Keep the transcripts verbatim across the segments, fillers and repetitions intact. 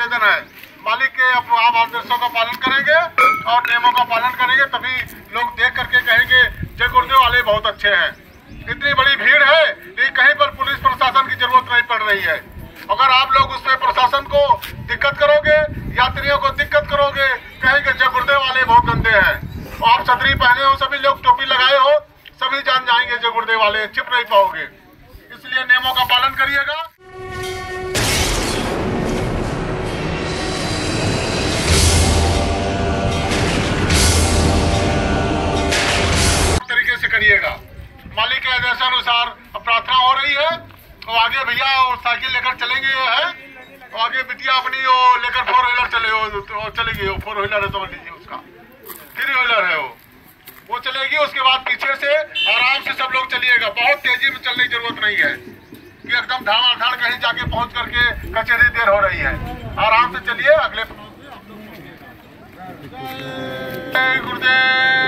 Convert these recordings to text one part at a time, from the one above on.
निवेदन है, मालिक के आप आदेशों का पालन करेंगे और नियमों का पालन करेंगे, तभी लोग देख करके कहेंगे जय गुरुदेव वाले बहुत अच्छे हैं। इतनी बड़ी भीड़ है लेकिन कहीं पर पुलिस प्रशासन की जरूरत नहीं पड़ रही है। अगर आप लोग उसमें प्रशासन को दिक्कत करोगे, यात्रियों को दिक्कत करोगे, कहेंगे जय गुरुदेव वाले बहुत गंदे हैं। और आप छतरी पहने हो, सभी लोग टोपी लगाए हो, सभी जान जाएंगे जय गुरुदेव वाले, छिप नहीं पाओगे। इसलिए नियमों का पालन करिएगा। तरीके से करिएगा। मालिक के आदेशानुसार प्रार्थना हो रही है और आगे भैया और साइकिल लेकर चलेंगे है, और आगे बिटिया अपनी वो लेकर फोर व्हीलर चले हो चलेगी, वो फोर व्हीलर है समझ लीजिए, उसका थ्री व्हीलर है वो वो चलेगी। उसके बाद पीछे से आराम से सब लोग चलिएगा, बहुत तेजी में चलने की जरूरत नहीं है कि एकदम धामाधड़ कहीं जाके पहुंच करके कचहरी देर हो रही है। आराम से चलिए। अगले गुरुदेव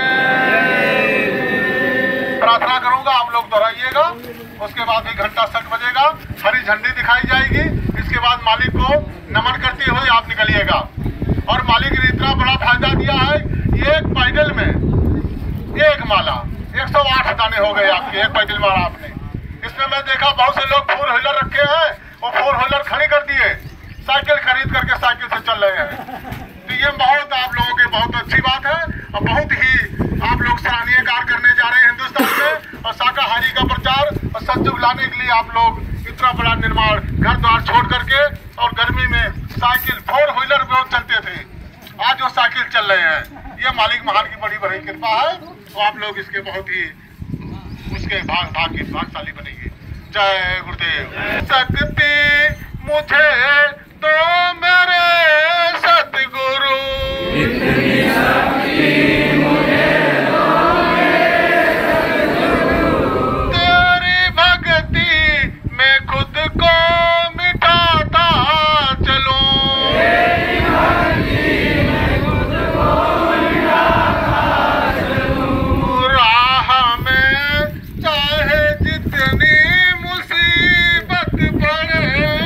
प्रार्थना करूंगा, आप लोग दोहराइएगा। उसके बाद भी घंटा सट बजेगा, हरी झंडी दिखाई जाएगी। इसके बाद मालिक को नमन करते हुए आप निकलिएगा। और मालिक ने इतना बड़ा फायदा दिया है, एक पैडल में एक माला, एक सौ आठ दाने हो गए आपके, एक पैडल मारा आपने। इसमें मैं देखा बहुत से लोग फोर व्हीलर रखे हैं, वो फोर व्हीलर खड़ी कर दिए, साइकिल खरीद करके साइकिल से चल रहे हैं। तो ये बहुत आप लोगों की बहुत अच्छी बात है और बहुत ही आप लोग सराहनीय कार्य करने जा रहे हैं हिंदुस्तान में। और शाकाहारी का प्रचार और सतयुग लाने के लिए आप लोग इतना बड़ा निर्माण, घर द्वार छोड़ करके, और गर्मी में साइकिल फोर व्हीलर में चलते थे, आज वो साइकिल चल रहे हैं। ये मालिक महान की बड़ी बड़ी कृपा है, तो आप लोग इसके बहुत ही उसके भाग भाग्य भागशाली बनेंगे। जय गुरुदेव। शक्ति मुझे तो मेरे सतगुरु, इतनी शक्ति मुझे दो मेरे सतगुरु, तेरी भक्ति में खुद को मिटाता चलूं, तेरी भक्ति में खुद को मिटाता चलूं, राह में चाहे जितनी मुसीबत पड़े,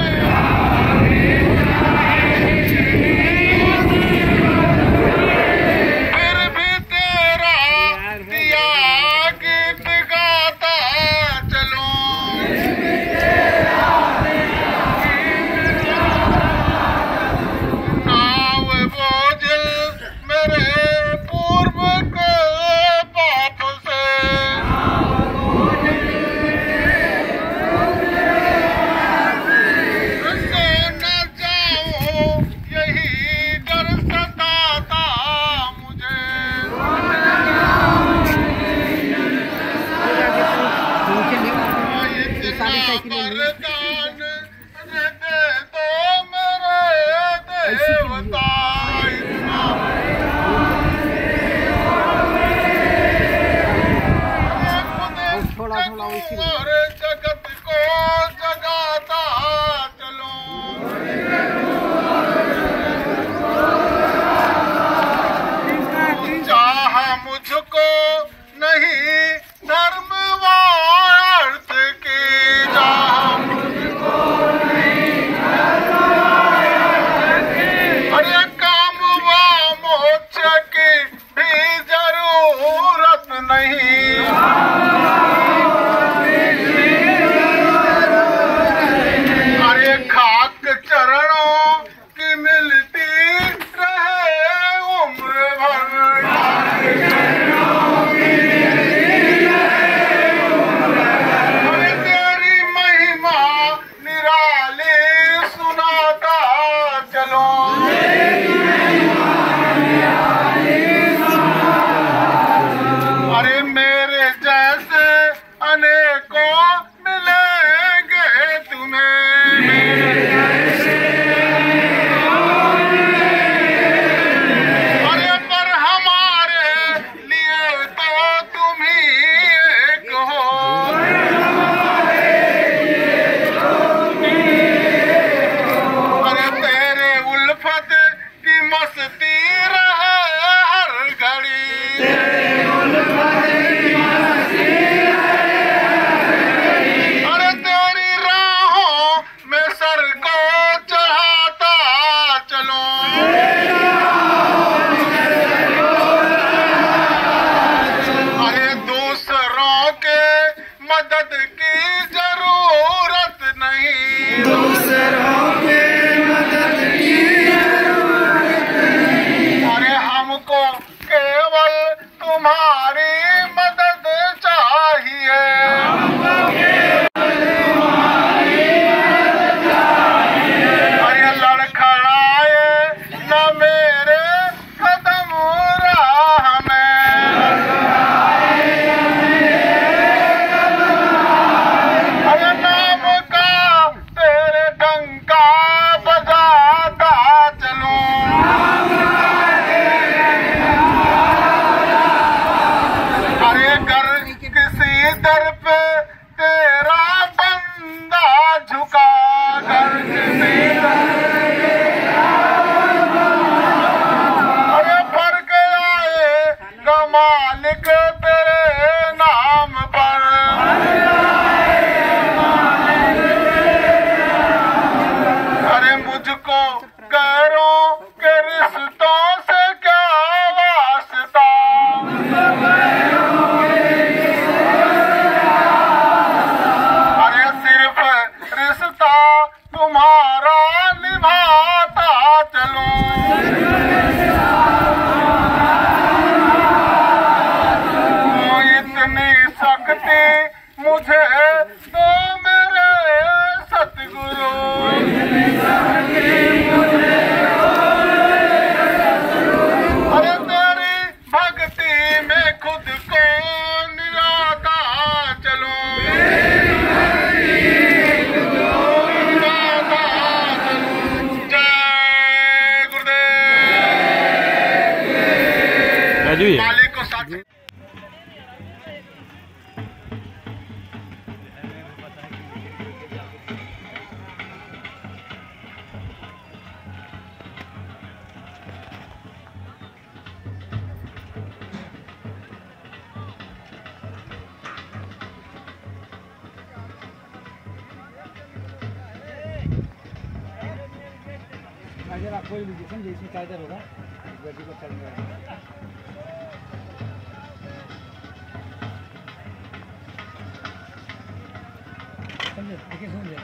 जगत को जगाता चलो, चाह मुझको नहीं धर्म व अर्थ की, चाह मुझको नहीं धर्म व अर्थ की, अरे काम व मोक्ष की भी जरूरत नहीं, अरे मैं मदद की जरूरत नहीं, दूसरों के मदद की जरूरत नहीं। अरे हमको केवल तुम्हारी मदद चाहिए, हमको केवल तुम्हारी मदद चाहिए। अरे लड़खड़ाए न मेरे कदम राह में, अरे नाम का तेरे डंका बजाता चलूं, अरे कर किसी दर पे तेरा बंदा झुका, कर किसी अरे फर्क आएगा मालिक तेरे नाम पर, अरे मुझको करो के रिश्तों से क्या वास्ता, अरे सिर्फ रिश्ता तुम्हारा निभाता चलूं, तो इतनी शक्ति मुझे तो मेरे सतगुरु, अरे तेरी भक्ति में खुद को निराता चलूं, निराता चलूं। जय गुरुदेव। मालिक को साथ अगर आपको एप्लीकेशन जैसे कायदर होगा गाड़ी को चल रहा है। समझे देखिए समझे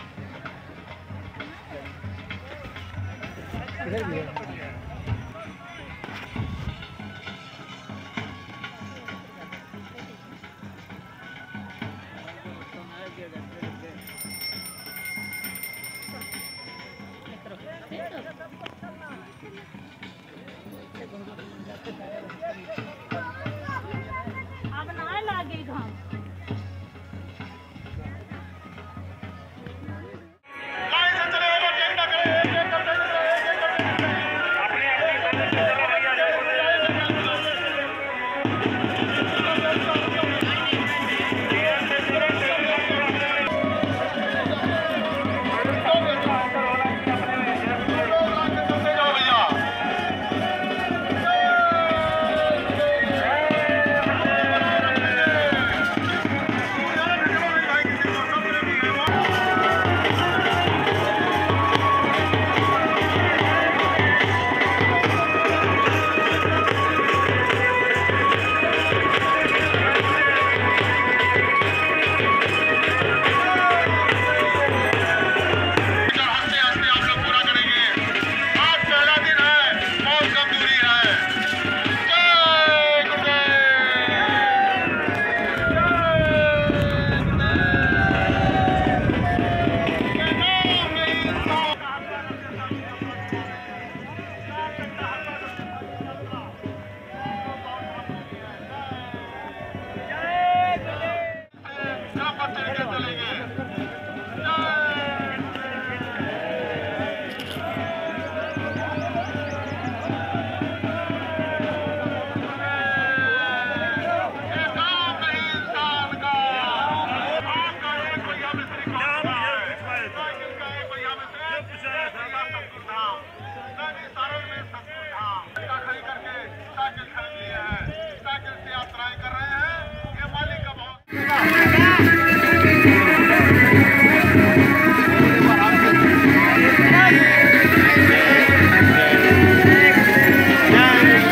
इधर भी है। अब ना लागे घाम।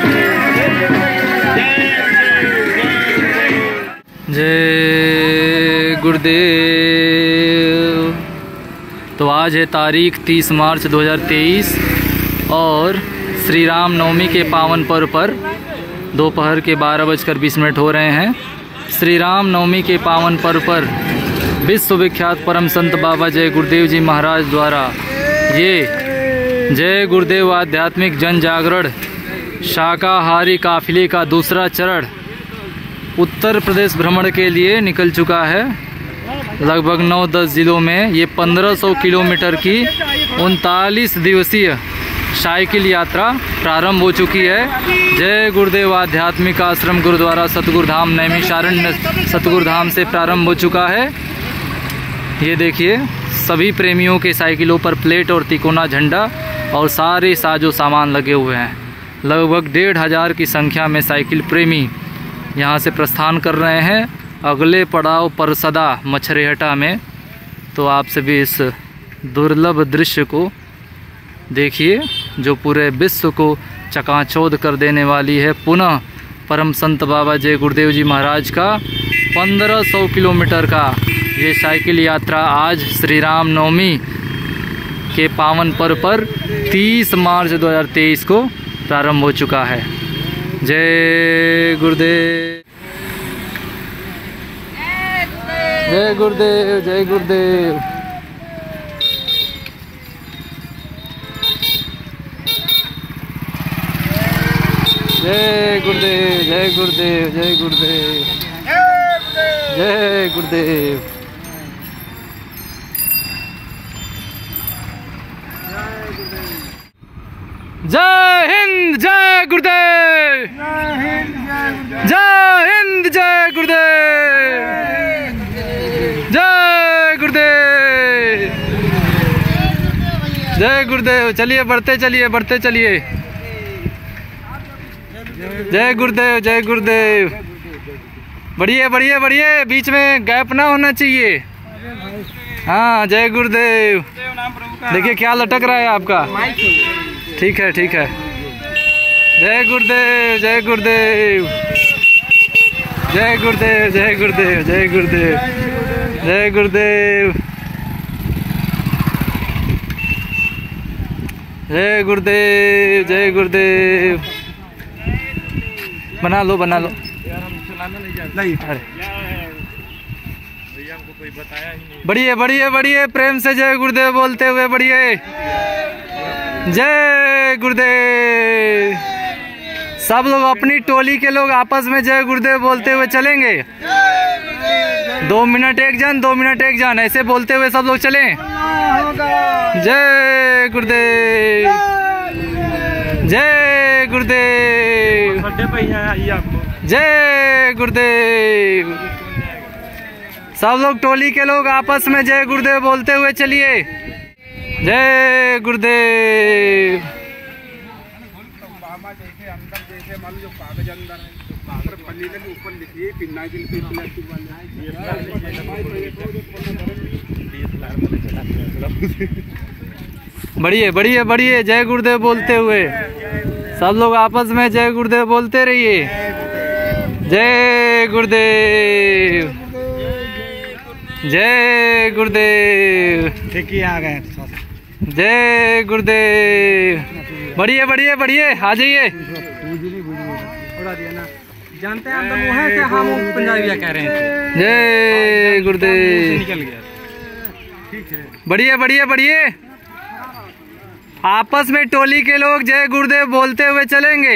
जय गुरुदेव। तो आज है तारीख तीस मार्च दो हज़ार तेईस और श्री राम नवमी के पावन पर्व पर दोपहर के बारह बजकर बीस मिनट हो रहे हैं। श्री राम नवमी के पावन पर्व पर विश्वविख्यात परम संत बाबा जय गुरुदेव जी महाराज द्वारा ये जय गुरुदेव आध्यात्मिक जन जागरण शाकाहारी काफिले का दूसरा चरण उत्तर प्रदेश भ्रमण के लिए निकल चुका है। लगभग नौ दस जिलों में ये पंद्रह सौ किलोमीटर की उनतालीस दिवसीय साइकिल यात्रा प्रारंभ हो चुकी है। जय गुरुदेव आध्यात्मिक आश्रम गुरुद्वारा सतगुरुधाम नैमिषारण्य सतगुरुधाम से प्रारंभ हो चुका है। ये देखिए सभी प्रेमियों के साइकिलों पर प्लेट और तिकोना झंडा और सारे साजो सामान लगे हुए हैं। लगभग डेढ़ हज़ार की संख्या में साइकिल प्रेमी यहाँ से प्रस्थान कर रहे हैं अगले पड़ाव परसदा मछरेहटा में। तो आप सभी इस दुर्लभ दृश्य को देखिए जो पूरे विश्व को चकाचौंध कर देने वाली है। पुनः परम संत बाबा जय गुरुदेव जी महाराज का पंद्रह सौ किलोमीटर का ये साइकिल यात्रा आज श्री राम नवमी के पावन पर्व पर तीस मार्च दो हज़ार तेईस को प्रारंभ हो चुका है। जय गुरुदेव, जय गुरुदेव, जय गुरुदेव। जय गुरुदेव, जय गुरुदेव, जय गुरुदेव, जय गुरुदेव। जय हिंद, जय गुरुदेव, जय हिंद, जय गुरुदेव, जय गुरुदेव, जय गुरुदेव। चलिए बढ़ते चलिए, बढ़ते चलिए। जय गुरुदेव, जय गुरुदेव। बढ़िए बढ़िए बढ़िए, बीच में गैप ना होना चाहिए। हाँ जय गुरुदेव। देखिए क्या लटक रहा है आपका। ठीक है ठीक है। जय गुरुदेव, जय गुरुदेव, जय गुरुदेव, जय गुरुदेव, जय गुरुदेव, जय गुरुदेव, जय गुरुदेव, जय गुरुदेव। बना लो बना लो। नहीं अरे बढ़िए बढ़िए बढ़िए, प्रेम से जय गुरुदेव बोलते हुए बढ़िए। जय गुरुदेव। सब लोग अपनी टोली के लोग आपस में जय गुरुदेव बोलते हुए चलेंगे। दो मिनट एक जन, दो मिनट एक जन, ऐसे बोलते हुए सब लोग चलें। जय गुरुदेव, जय गुरुदेव, जय गुरुदेव। सब लोग टोली के लोग आपस में जय गुरुदेव बोलते हुए चलिए। जय गुरुदेव। बढ़िए बढ़िए बढ़िए, जय गुरुदेव बोलते हुए सब लोग आपस में जय गुरुदेव बोलते रहिए। जय गुरुदेव, जय गुरुदेव। ठीक ही आ गए। जय गुरुदेव। बढ़िए बढ़िए बढ़िए, आ जाइए। जानते हैं हम तो वो हैं कि हम पंजाबी कह रहे हैं। जय गुरुदेव। निकल गया। ठीक है। बढ़िए बढ़िए बढ़िए, आपस में टोली के लोग जय गुरुदेव बोलते हुए चलेंगे।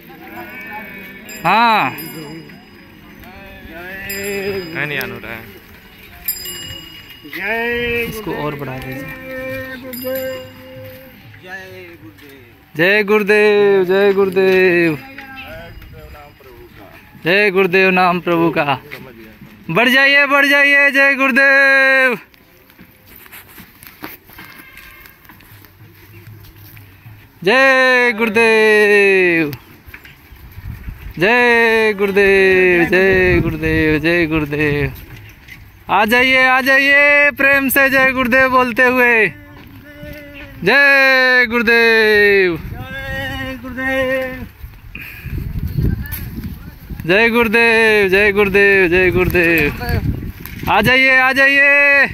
हाँ नहीं आना रहा है। इसको और बढ़ा दीजिए। जय गुरुदेव, जय गुरुदेव, जय गुरुदेव नाम प्रभु का। बढ़ जाइए बढ़ जाइए। जय गुरुदेव। जय गुरुदेव, जय गुरुदेव, जय गुरुदेव, जय गुरुदेव। आ जाइए आ जाइए, प्रेम से जय गुरुदेव बोलते हुए। जय गुरुदेव, जय गुरुदेव, जय गुरुदेव, जय गुरुदेव, जय गुरुदेव। आ जाइए आ जाइए।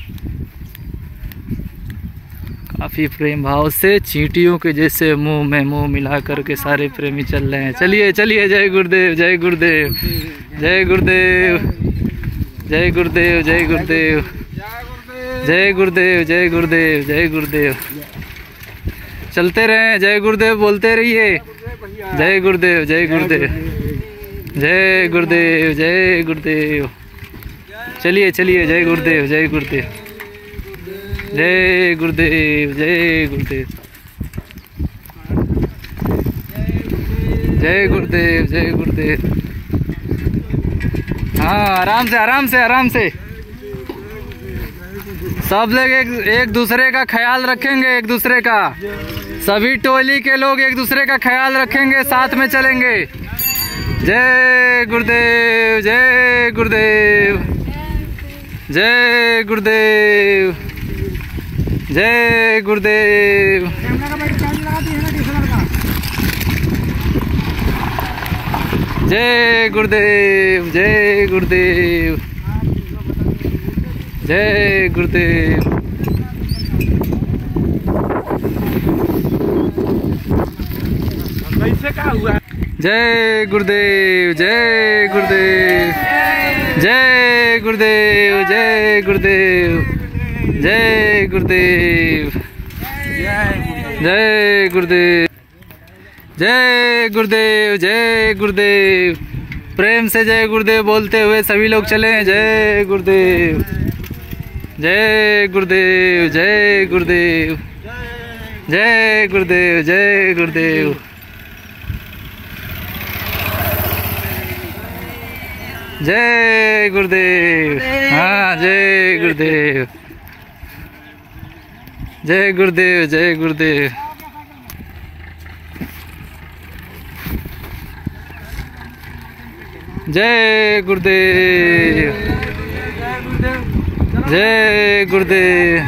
काफी प्रेम भाव से चींटियों के जैसे मुंह में मुंह मिला करके सारे प्रेमी चल रहे हैं। चलिए चलिए, जय गुरुदेव जय गुरुदेव जय गुरुदेव जय गुरुदेव जय गुरुदेव जय गुरुदेव जय गुरुदेव जय गुरुदेव। चलते रहें, जय गुरुदेव बोलते रहिए। जय गुरुदेव जय गुरुदेव जय गुरुदेव जय गुरुदेव। चलिए चलिए, जय गुरुदेव जय गुरुदेव जय गुरुदेव जय गुरुदेव जय गुरुदेव जय गुरुदेव। हाँ, आराम से आराम से आराम से। सब लोग एक, एक दूसरे का ख्याल रखेंगे, एक दूसरे का, सभी टोली के लोग एक दूसरे का ख्याल रखेंगे, साथ में चलेंगे। जय गुरुदेव जय गुरुदेव जय गुरुदेव जय गुरुदेव। जय गुरुदेव जय गुरुदेव जय गुरुदेव। कैसे क्या हुआ? जय गुरुदेव जय गुरुदेव जय गुरुदेव जय गुरुदेव जय गुरुदेव जय गुरुदेव जय गुरुदेव जय गुरुदेव। प्रेम से जय गुरुदेव बोलते हुए सभी लोग चले। जय गुरुदेव जय गुरुदेव जय गुरुदेव जय गुरुदेव जय गुरुदेव जय गुरुदेव। हाँ, जय गुरुदेव जय गुरुदेव जय गुरुदेव जय गुरुदेव जय गुरुदेव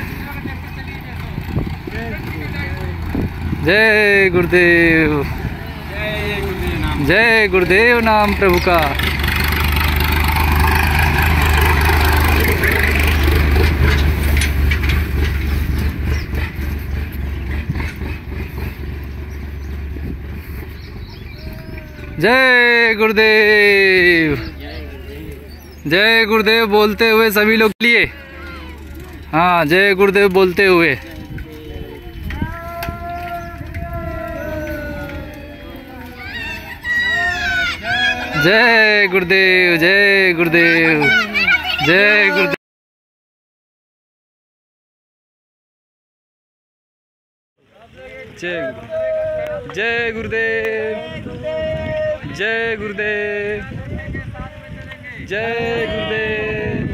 जय गुरुदेव जय गुरुदेव नाम प्रभु का। जय गुरुदेव जय गुरुदेव बोलते हुए सभी लोग लिए। हाँ, जय गुरुदेव बोलते हुए। जय गुरुदेव जय गुरुदेव जय गुरुदेव जय गुरुदेव जय गुरुदेव जय गुरुदेव।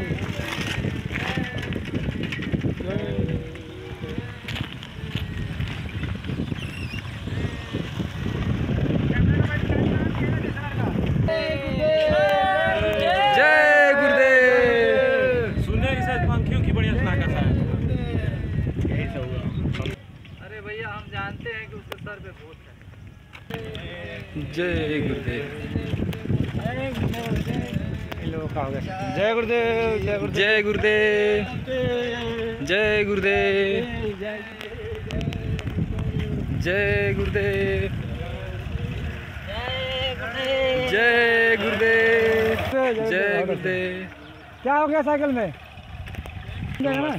जय गुरुदेव। सुने की शायद पंखियों की बढ़िया सुना का शायद। अरे भैया, हम जानते हैं कि उसके सर पे भूत है। जय गुरुदेव जय गुरुदेव जय गुरुदेव जय गुरुदेव जय गुरुदेव जय गुरुदेव जय गुरुदेव जय गुरुदेव। क्या हो गया साइकिल में? ना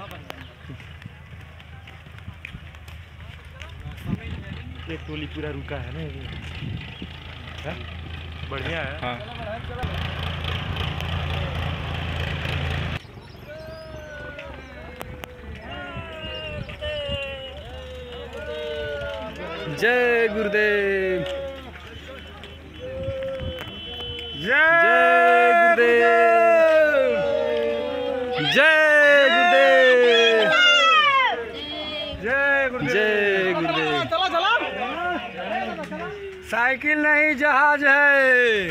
एक टोली पूरा रुका है ना, है? बढ़िया है। हाँ। जय गुरुदेव जय गुरुदेव जय गुरुदेव जय गुरुदेव जय गुरुदेव। चला चला। साइकिल नहीं, जहाज है।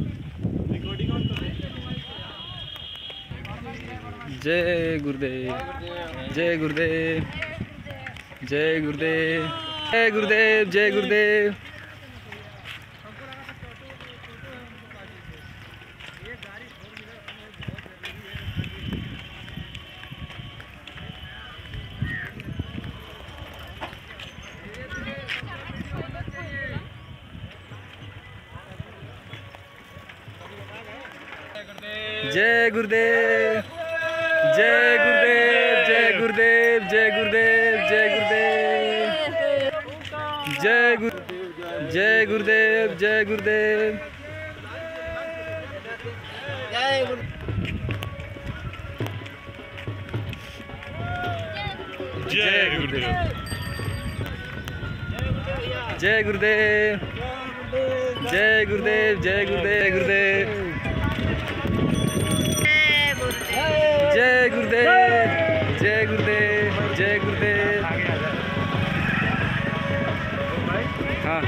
जय गुरुदेव जय गुरुदेव जय गुरुदेव जय गुरुदेव जय गुरुदेव। जय गुरुदेव, जय गुरुदेव, जय गुरुदेव, जय गुरुदेव, जय गुरुदेव, जय गुरु, जय गुरुदेव, जय गुरुदेव, जय गुरु। जय गुरुदेव, जय गुरुदेव, जय गुरुदेव, जय गुरुदेव, गुरुदेव, जय गुरुदेव, जय गुरुदेव, जय गुरुदेव। हाँ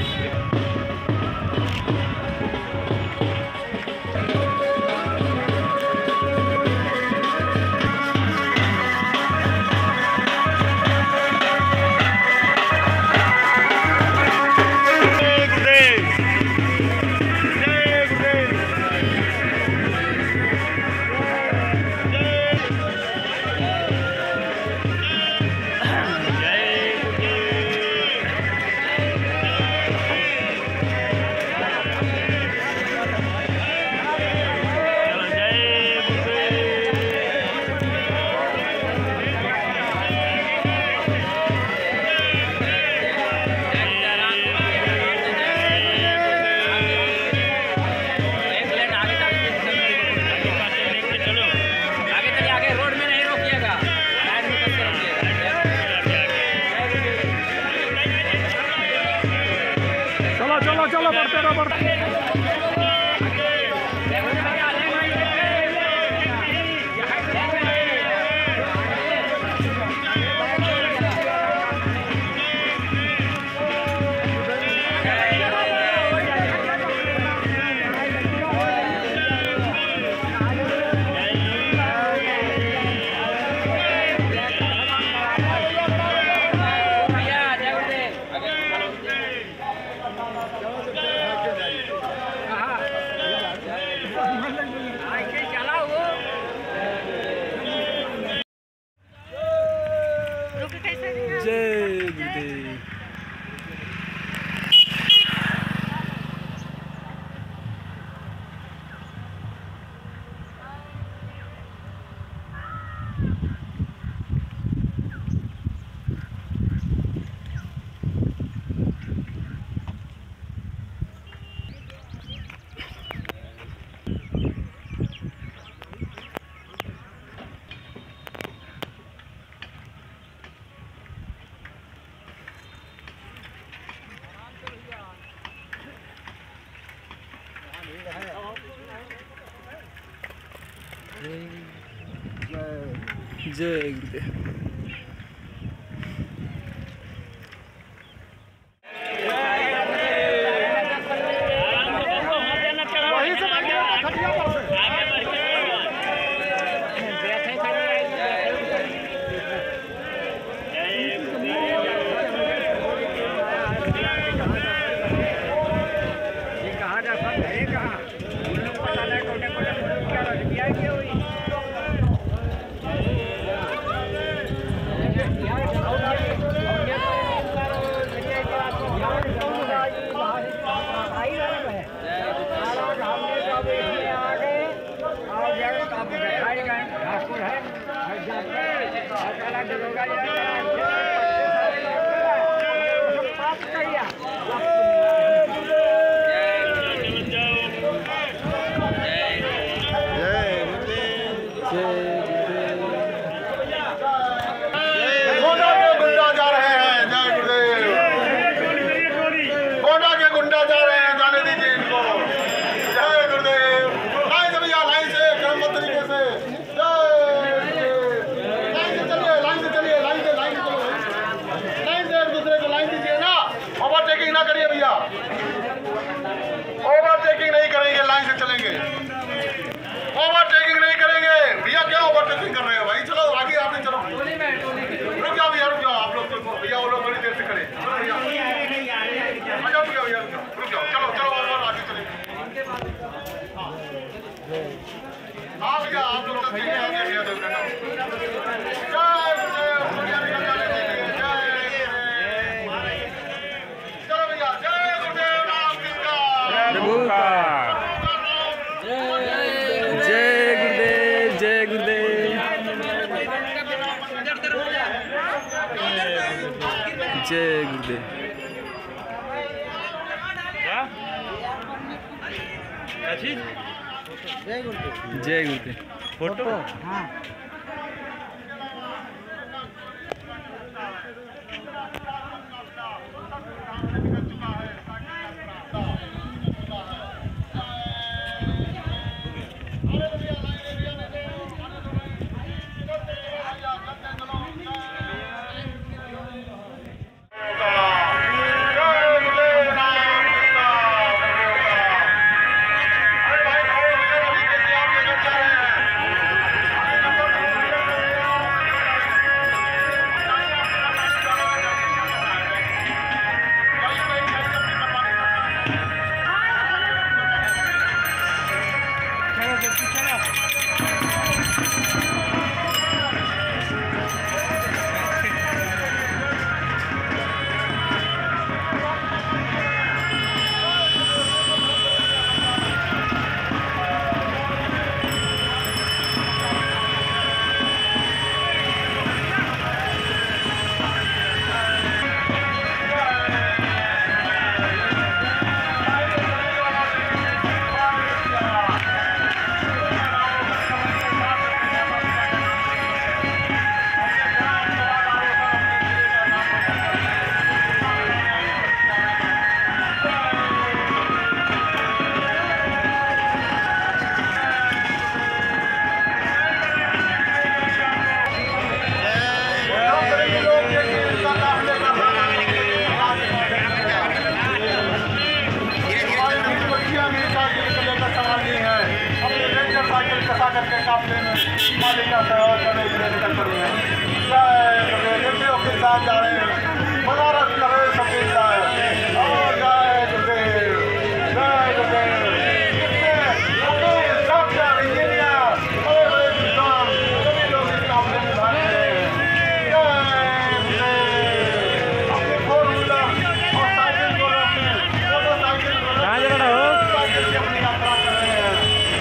जय गुरुदेव। ओवरटेकिंग नहीं करेंगे, लाइन से चलेंगे। ओवरटेकिंग नहीं करेंगे भैया। क्या ओवरटेकिंग कर रहे हो भाई? चलो आगे, आगे चलो। रुक जाओ भैया, रुक जाओ आप लोग। भैया वो लोग बड़ी देर से खड़े। भैया भैया रुक जाओ। चलो चलो और आगे चलेंगे। हाँ भैया आप लोग आगे भैया। चलो भैया, जय गुरुदेव राम कृष्ण। जय गुरु। जय गुरुदेव। क्या क्या चीज? जय गुरुदेव। जय गुरुदेव। फोटो? हाँ। जा रहे हैं बनारस करे सफेद जाए और जाए गुरुदेव जय गुरुदेव डॉक्टर इंजीनियर बड़े बड़े विद्वान सभी लोग इस काफले में भाग रहे हैं। अपने फोर व्हीलर और साइकिल को रोकने मोटरसाइकिल को साइकिल की अपनी यात्रा कर रहे हैं।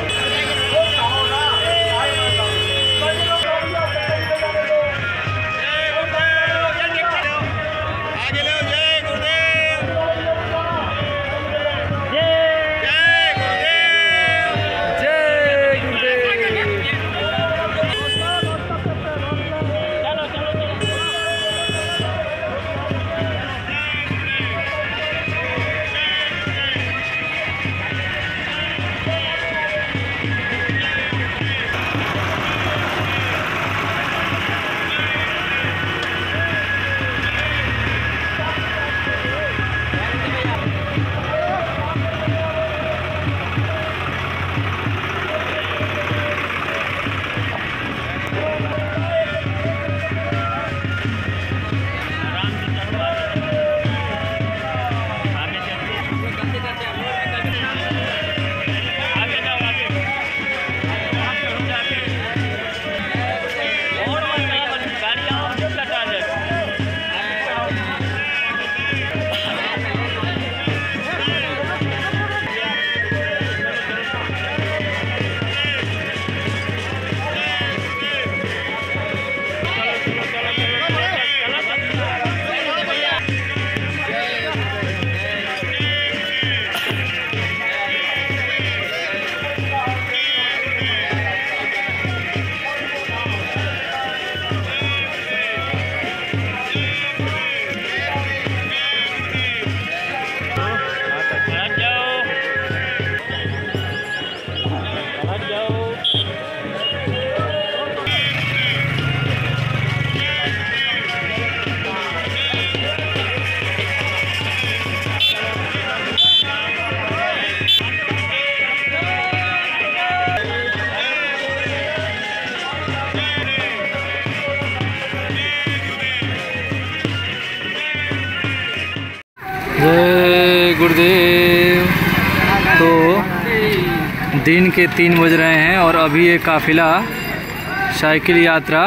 जय गुरुदेव। तो दिन के तीन बज रहे हैं और अभी ये काफिला साइकिल यात्रा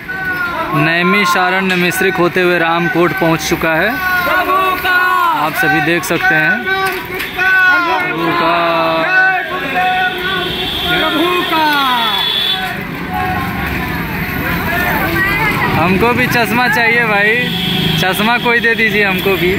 नैमिषारण्य मिश्रिक होते हुए रामकोट पहुंच चुका है। आप सभी देख सकते हैं प्रभु का हमको भी चश्मा चाहिए भाई। चश्मा कोई दे दीजिए हमको भी।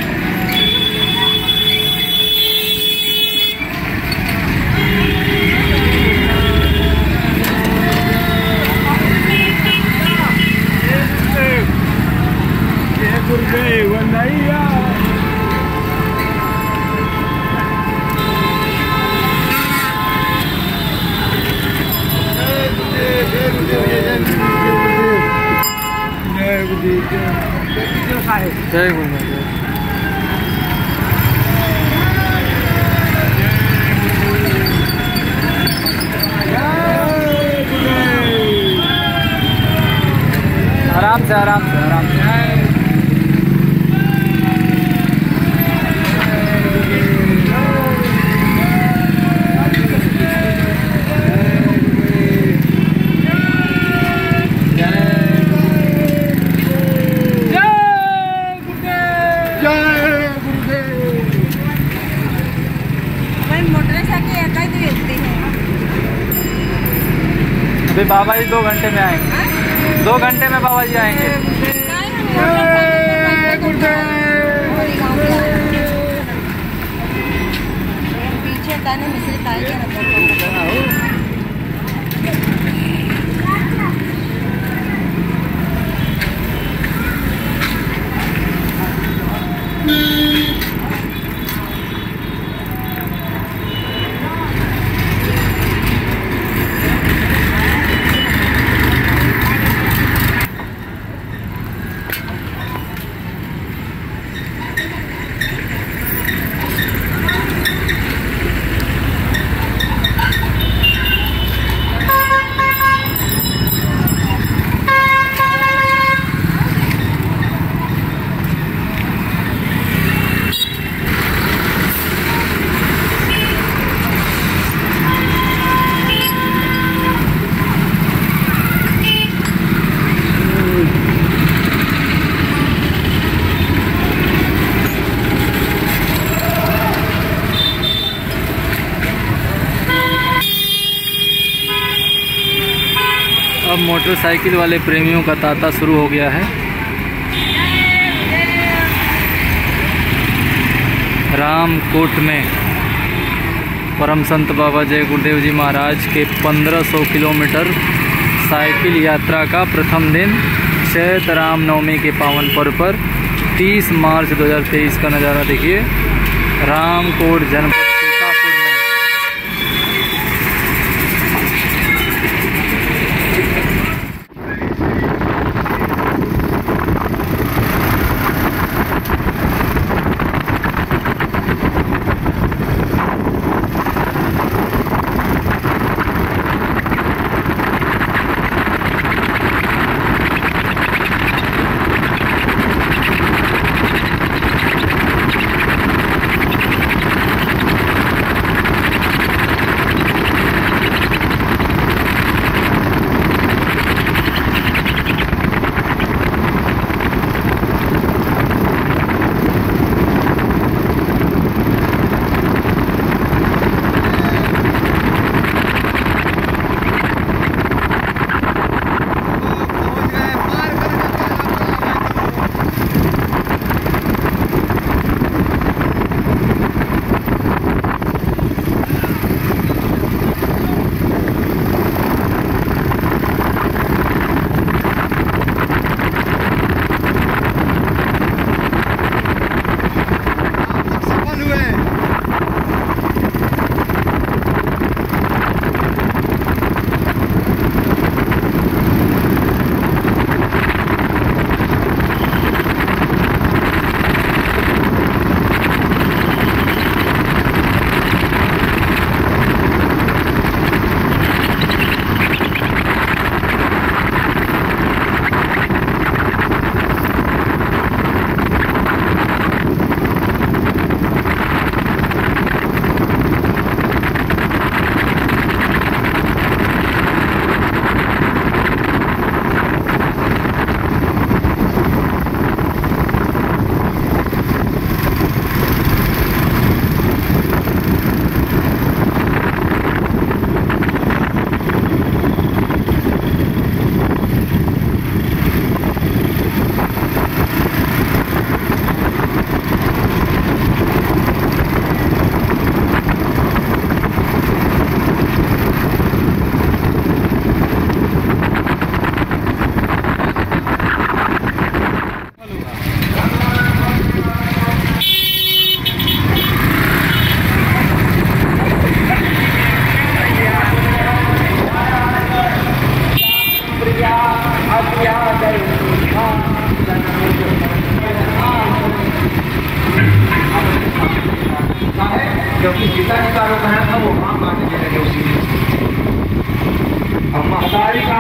जय गुरुदेव। आराम से आराम से आराम से। अभी बाबा जी दो घंटे में आएंगे। दो घंटे में बाबा जी आएंगे। पीछे ताने मिश्री ताई के ना अब मोटरसाइकिल वाले प्रेमियों का तांता शुरू हो गया है। रामकोट में परम संत बाबा जय गुरुदेव जी महाराज के पंद्रह सौ किलोमीटर साइकिल यात्रा का प्रथम दिन चैत रामनवमी के पावन पर्व पर तीस मार्च दो हज़ार तेईस का नज़ारा देखिए। रामकोट जनपद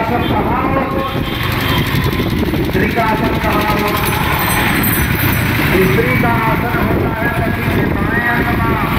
आसन कहाँ हो, स्त्री का आसन कहाँ हो। स्त्री का आसन होता है पति के बाएं अंग में।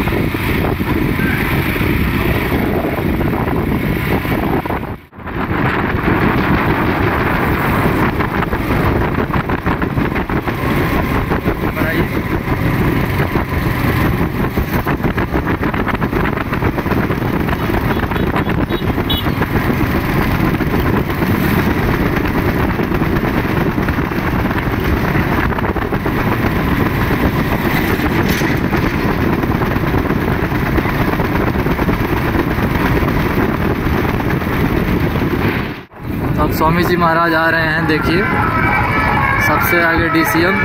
अब स्वामी जी महाराज आ रहे हैं, देखिए सबसे आगे डीसीएम।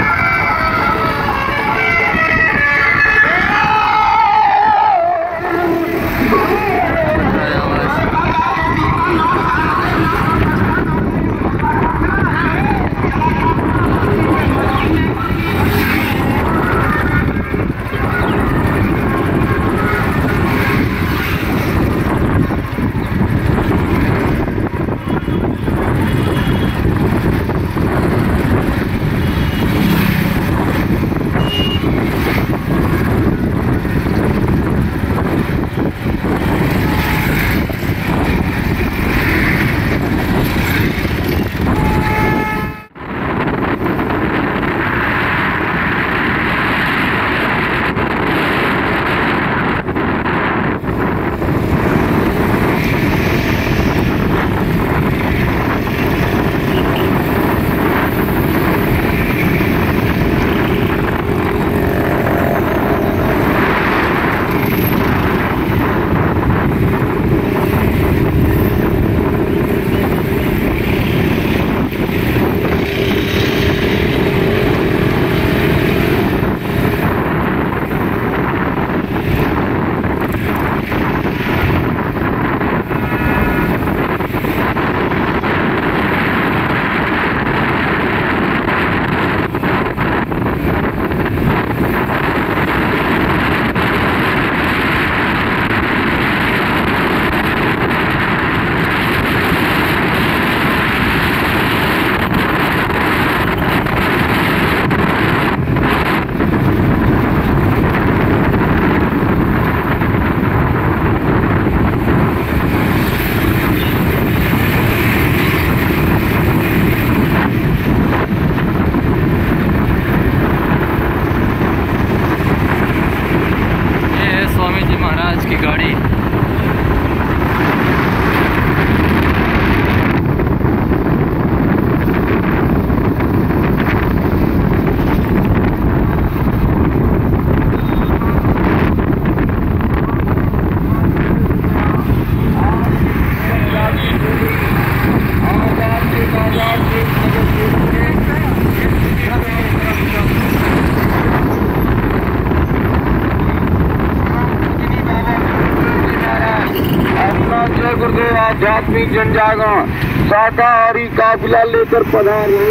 गुरुदेव आध्यात्मिक जनजागरण शाकाहारी काफिला लेकर पधारे।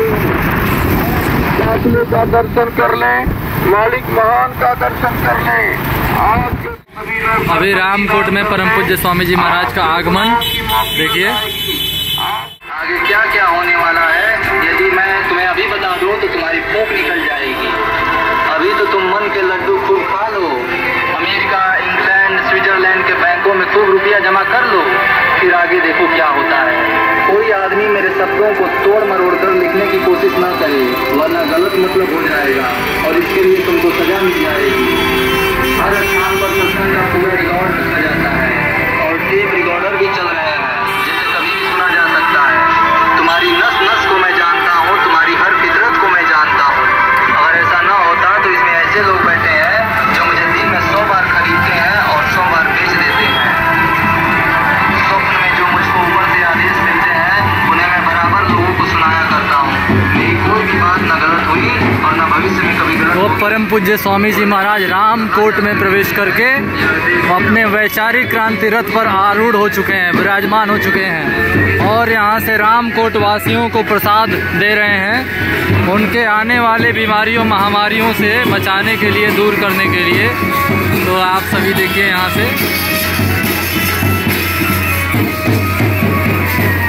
काफिले का दर्शन कर लें, मालिक महान का दर्शन कर लें। अभी रामकोट में परम पूज्य स्वामी जी महाराज का आगमन देखिए। आगे क्या क्या होने वाला है यदि मैं तुम्हें अभी बता दूं तो तुम्हारी फूंक निकल जाएगी। अभी तो तुम मन के लड्डू खूब खा लो, अमेरिका, इंग्लैंड, स्विट्जरलैंड के बैंकों में खूब रुपया जमा कर लो, फिर आगे देखो क्या होता है। कोई आदमी मेरे शब्दों को तोड़ मरोड़ कर लिखने की कोशिश ना करे, वरना गलत मतलब हो जाएगा और इसके लिए तुमको सजा मिल जाएगी। हर स्थान पर सत्संग का पूरा रिकॉर्ड रखा जाता है और टेप रिकॉर्डर भी चल रहे हैं, जिसे कभी भी सुना जा सकता है। तुम्हारी नस नस को मैं जानता हूँ, तुम्हारी हर फितरत को मैं जानता हूँ। अगर ऐसा न होता तो इसमें ऐसे लोग बैठे हैं जो मुझे दिन में सौ बार खरीदते हैं और सौ बार बेच देते हैं। स्वप्न में जो मुझको ऊपर से आदेश मिलते हैं उन्हें मैं बराबर लोगों को सुनाया करता हूँ। मेरी कोई भी बात न गलत हुई और न भविष्य में कभी गलत। वो परम पूज्य स्वामी जी महाराज रामकोट में प्रवेश करके अपने वैचारिक क्रांति रथ पर आरूढ़ हो चुके हैं, विराजमान हो चुके हैं और यहाँ से रामकोट वासियों को प्रसाद दे रहे हैं, उनके आने वाले बीमारियों महामारियों से बचाने के लिए, दूर करने के लिए। तो आप सभी देखिए यहाँ से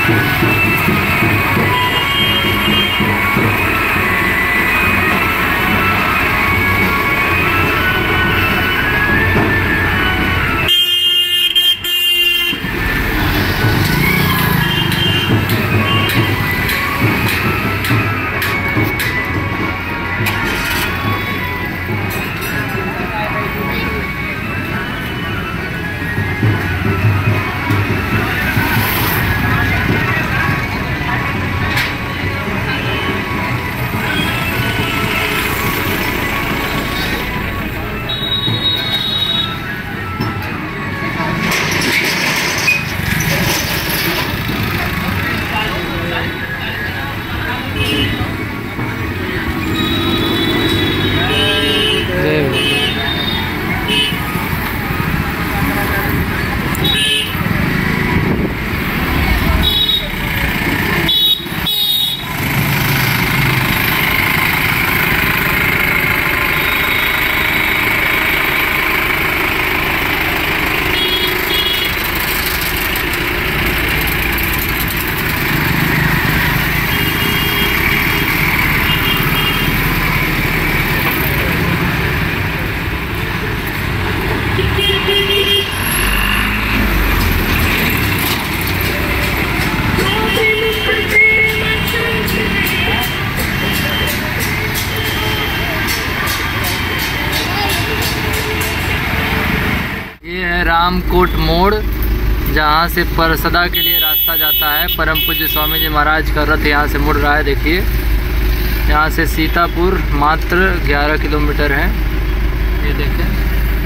रामकोट मोड़, जहाँ से परसदा के लिए रास्ता जाता है। परम पूज्य स्वामी जी महाराज का रथ यहाँ से मुड़ रहा है। देखिए, यहाँ से सीतापुर मात्र ग्यारह किलोमीटर है। ये देखें,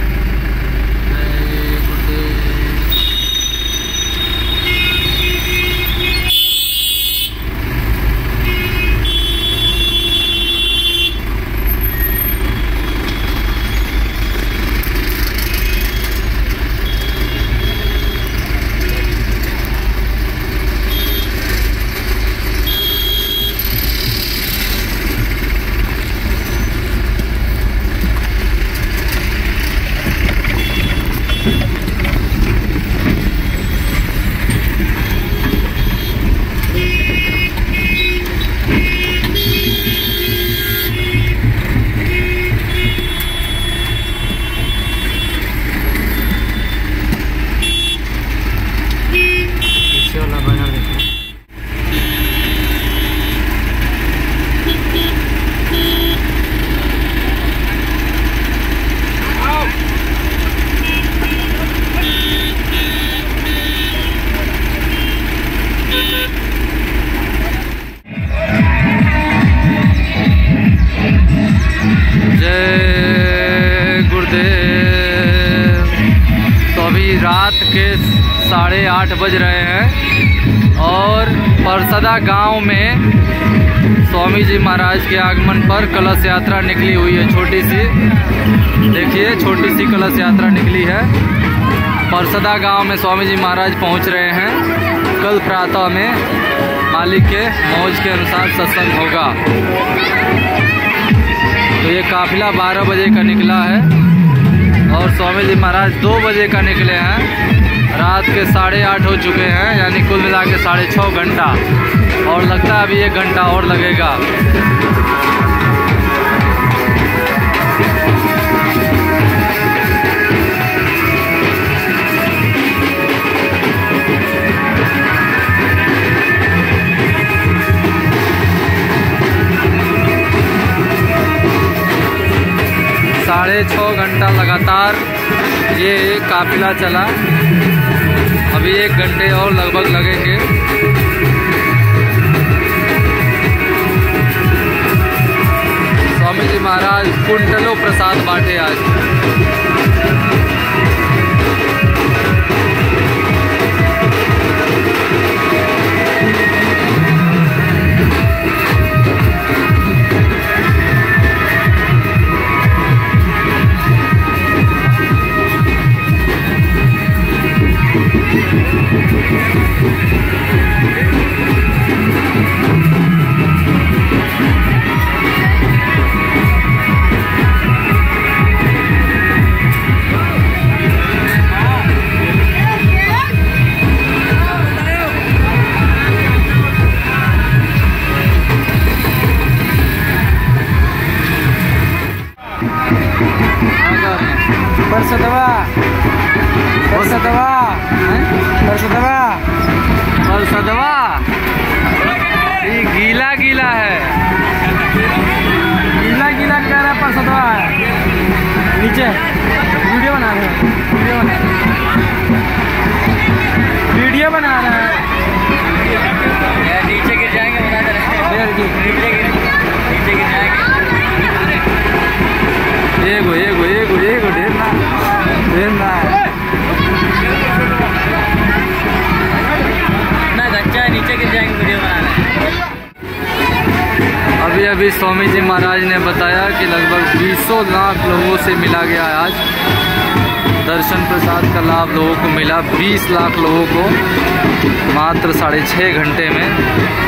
रात के साढ़े आठ बज रहे हैं और परसदा गांव में स्वामी जी महाराज के आगमन पर कलश यात्रा निकली हुई है। छोटी सी, देखिए, छोटी सी कलश यात्रा निकली है। परसदा गांव में स्वामी जी महाराज पहुंच रहे हैं। कल प्रातः में मालिक के मौज के अनुसार सत्संग होगा। तो ये काफिला बारह बजे का निकला है और स्वामी जी महाराज दो बजे का निकले हैं। रात के साढ़े आठ हो चुके हैं, यानी कुल मिला के साढ़े छः घंटा, और लगता है अभी एक घंटा और लगेगा। साढ़े छः घंटा लगातार ये काफिला चला। अभी एक घंटे और लगभग लगेंगे। स्वामी जी महाराज कुंटलों प्रसाद बांटे आज। परसदवा परसदवा और सदवा ये गीला गीला है। गीला गीला कह रहा है परसदवा है। नीचे वीडियो बना रहे हैं, वीडियो बना वीडियो बना रहे हैं। नीचे गिर जाएंगे, बता दे रहे हैं। नीचे गिर नीचे गिर जाएंगे। एगो एगो एगो एगो ढेर ना ढेर ना ना बच्चा नीचे गिर जाएंगे, वीडियो बना रहे हैं। अभी अभी स्वामी जी महाराज ने बताया कि लगभग बीसों लाख लोगों से मिला गया है। आज दर्शन प्रसाद का लाभ लोगों को मिला, बीस लाख लोगों को मात्र साढ़े छः घंटे में।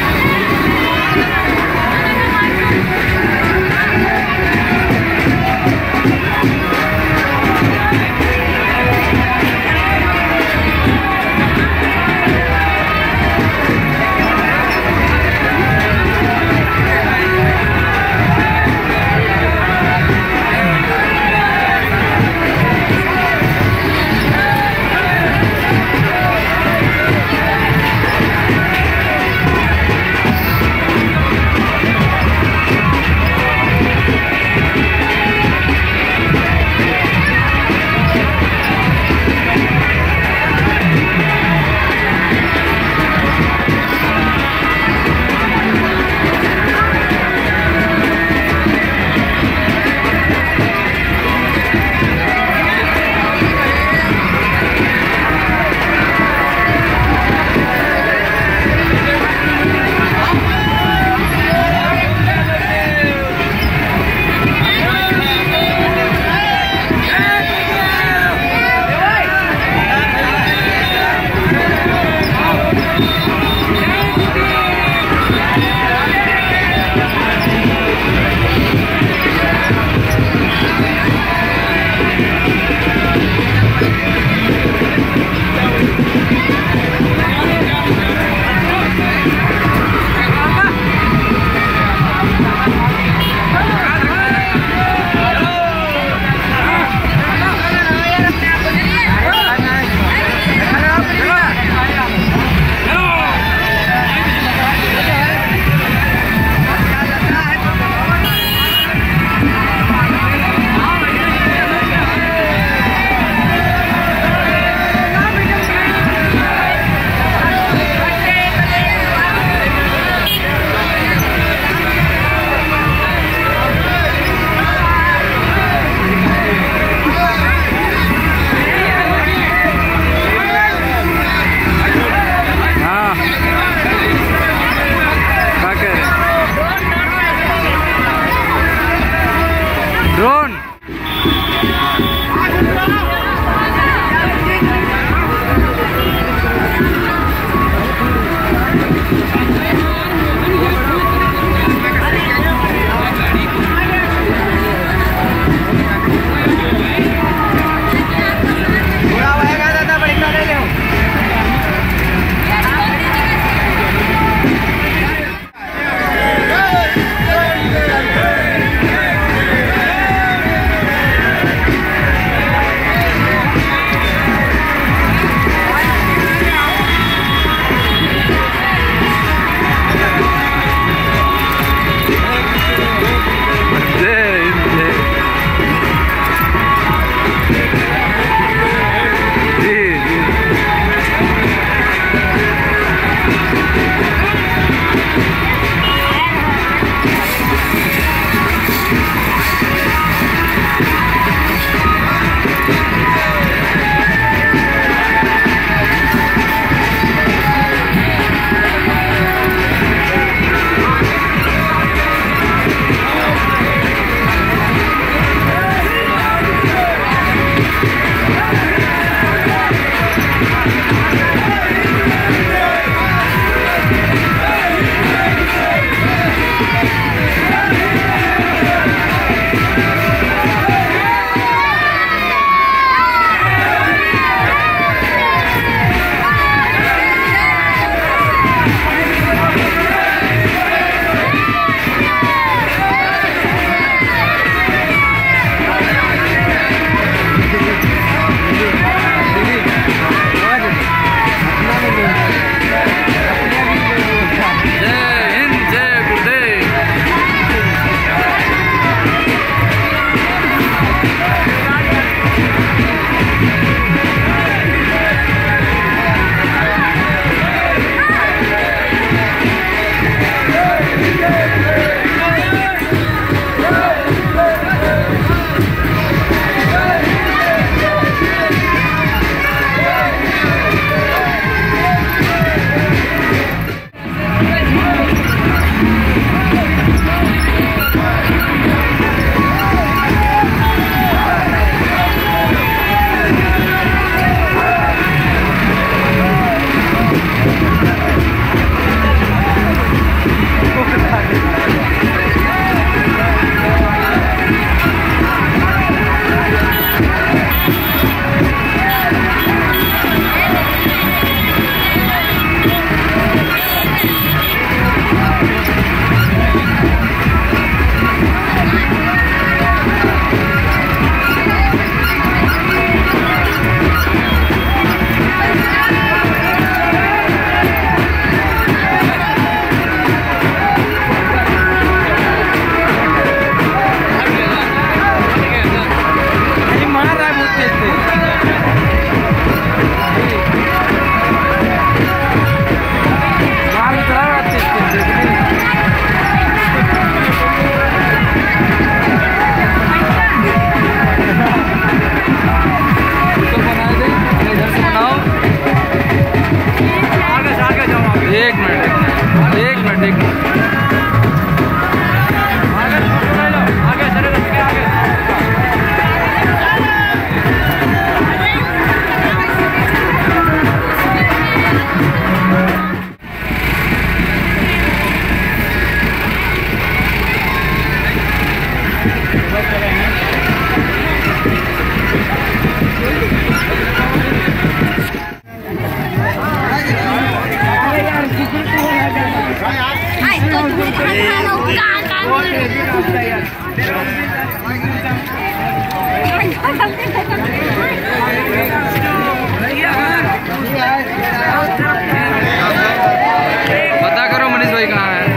पता करो मनीष भाई कहाँ है।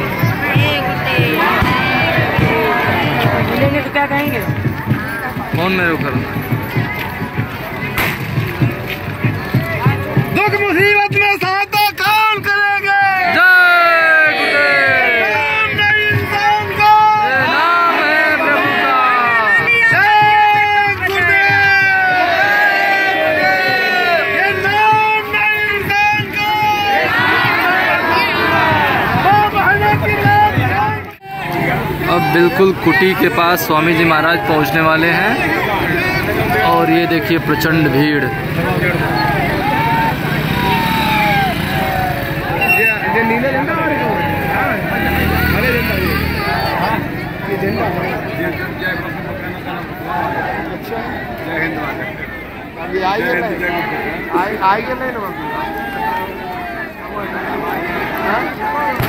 लेंगे तो क्या कहेंगे? फोन मेरे को करना। दुख मुसीबत में सहायता कौन करेंगे? जय गुरुदेव। नाम नहीं इंसान का, ये नाम है प्रभु का। जय गुरुदेव। ये नाम नहीं इंसान का, माँ बहनों की लाज। अब बिल्कुल कुटी के पास स्वामी जी महाराज पहुंचने वाले हैं और ये देखिए प्रचंड भीड़। आएगा नहीं ना